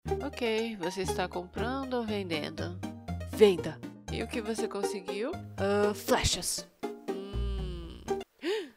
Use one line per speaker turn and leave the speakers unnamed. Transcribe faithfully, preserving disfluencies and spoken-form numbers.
Ok, você está comprando ou vendendo?
Venda.
E o que você conseguiu?
Ah, flechas.
Hum.